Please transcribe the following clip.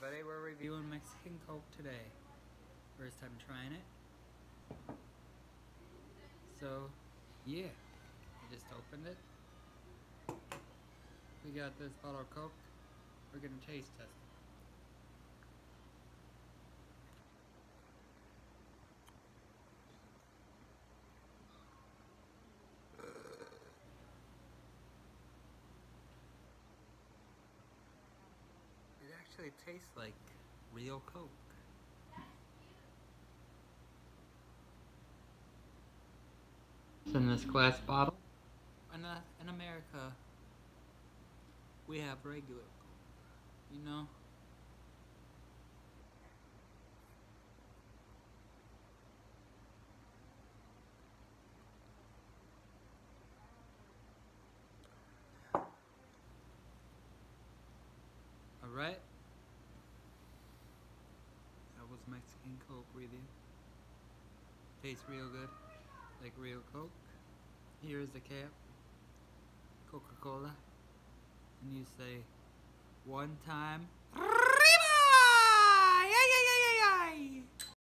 everybody, we're reviewing Mexican Coke today. First time trying it. So, yeah, I just opened it. We got this bottle of Coke. We're gonna taste test it. It actually tastes like real Coke. It's in this glass bottle. In America, we have regular Coke, you know? Alright. That was Mexican Coke review. Tastes real good, like real Coke. Here's the cap. Coca-Cola. And you say, one time.